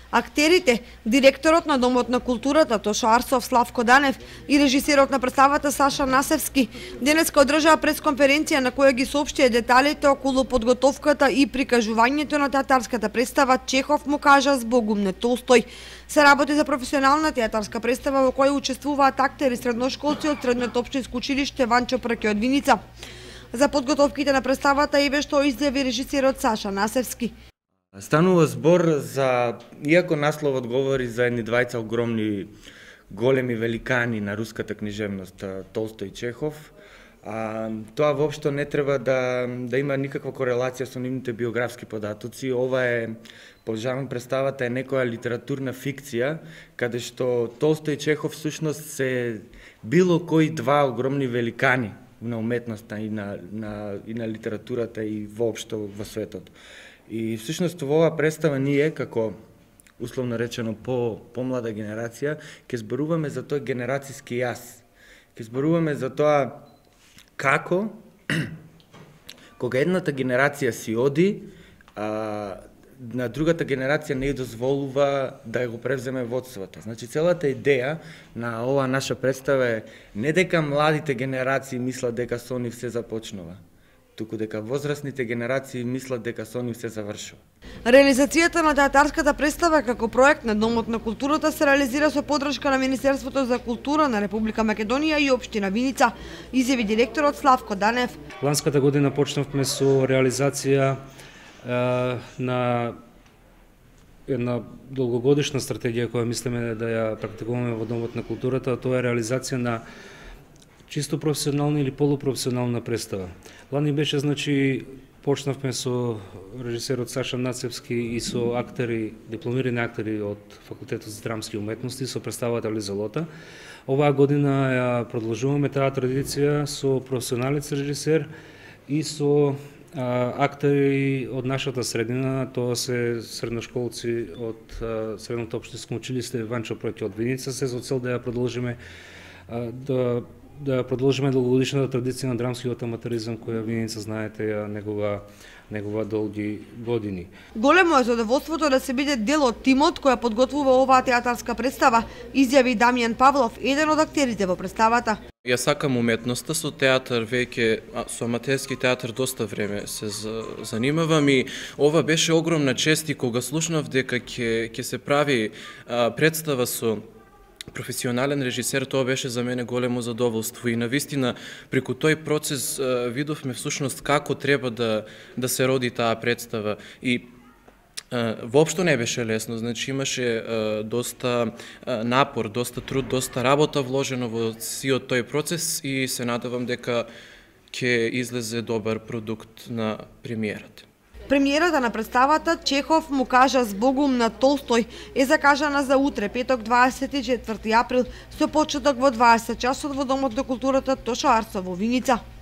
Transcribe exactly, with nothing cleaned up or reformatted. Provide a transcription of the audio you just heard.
Актерите, директорот на Домот на културата Тошо Арсов, Славко Данев и режисерот на представата Саша Насевски денеска одржаа пресконференција на која ги соопштија деталите околу подготовката и прикажувањето на театарската представа Чехов му кажа збогум на Толстој. Се работи за професионална театарска представа во која учествуваат актери средношколци од Средното општинско училиште Ванчо Прке од Виница. За подготовките на представата еве што изјави режисерот Саша Насевски. Станува збор за, иако насловот говори за едни двајца огромни големи великани на руската книжевност, Толстој и Чехов, а, тоа воопшто не треба да, да има никаква корелација со нивните биографски податоци. Ова е, поважавам представата, е некоја литературна фикција, каде што Толстој и Чехов всушност се било кои два огромни великани на уметноста и на, на, и на литературата и воопшто во светот. И всушност во оваа представа ние, како условно речено по помлада генерација, ќе зборуваме за тој генерацијски јас. Ќе зборуваме за тоа како кога едната генерација си оди, а, на другата генерација не ја дозволува да го превземе водството. Значи целата идеја на оваа наша представа е не дека младите генерации мислат дека со нив се започнува, туку дека возрастните генерации мислат дека со нив се завршува. Реализацијата на театарската представа како проект на Домот на културата се реализира со подршка на Министерството за култура на Република Македонија и општина Виница, изјави директорот Славко Данев. Ланската година почнавме со реализација е, на една долгогодишна стратегија која мислиме да ја практикуваме во Домот на културата, а тоа е реализација на чисто професионална или полупрофесионална представа. Лани беше, значи, почнавме со режисерот Саша Насевски и со актери, дипломирани актери од Факултетот за драмски уметности со представата Лизалота. Оваа година ја продолжуваме таа традиција со професионалец режисер и со а, актери од нашата средина, тоа се средношколци од а, Средното општинско училиште Ванчо Прке од Виница, се за цел да ја продолжиме а, да да продолжиме долгогодишната традиција на драмскиот аматеризам која Виница, знаете, ја негова негова долги години. Големо е задоволството да се биде дел од тимот која подготвува оваа театарска представа, изјави Дамјан Павлов, еден од актерите во представата. Јас сакам уметноста, со театар веќе, со аматерски театар доста време се занимавам и ова беше огромна чест и кога слушнав дека ќе ќе се прави а, представа со професионален режисер, тоа беше за мене големо задоволство и навистина преку тој процес видовме всушност како треба да да се роди таа представа и воопшто не беше лесно, значи имаше доста напор, доста труд, доста работа вложено во сиот тој процес и се надевам дека ќе излезе добар продукт на премиерата. Премиерата на представата Чехов му кажа збогум на Толстој е закажана за утре, петок дваесет и четврти април, со почеток во дваесет часот во Домот на културата Тошо Арсов во Виница.